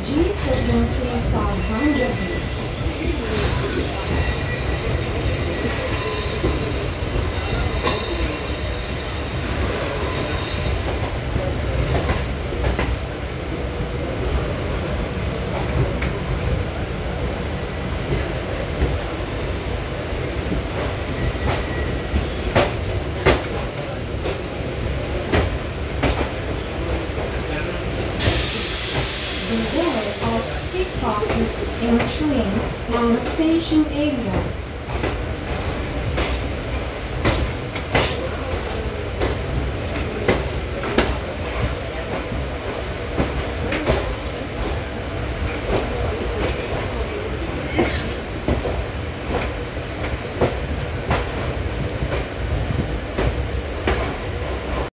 जीत सदों से सावधान रहें। Beware of pickpockets entering an station area.